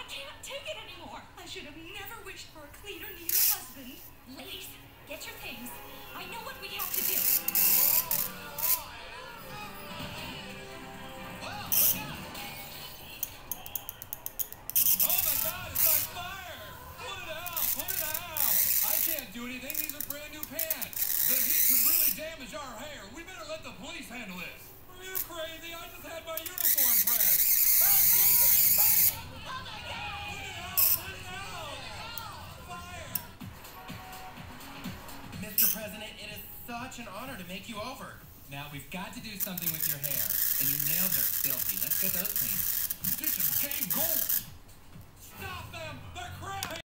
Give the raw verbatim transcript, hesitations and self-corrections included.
can't take it anymore. I should have never wished for a cleaner, neater husband. Ladies, get your things. I know what we have to do. Well, look out! Oh my God, it's on fire! Put it out! Put it out! I can't do anything. These are brand new pants. The heat could really damage our hair. We better let the police handle this. Are you crazy? I just had my uniform pressed. Help! Jason, it's burning! Oh my God! Put it out! Put it out! Fire! Mister President, it is such an honor to make you over. Now, we've got to do something with your hair. And your nails are filthy. Let's get those clean. This is game gold. Stop them! They're crazy!